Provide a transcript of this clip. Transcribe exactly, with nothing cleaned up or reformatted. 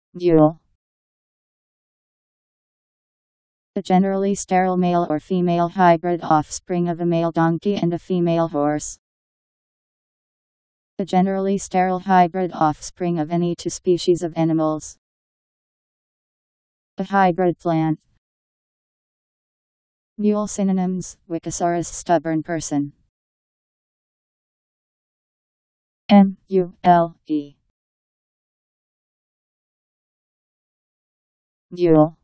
Mule. A generally sterile male or female hybrid offspring of a male donkey and a female horse. A generally sterile hybrid offspring of any two species of animals. A hybrid plant. Mule synonyms: Wikisaurus, stubborn person. M U L E. Mule.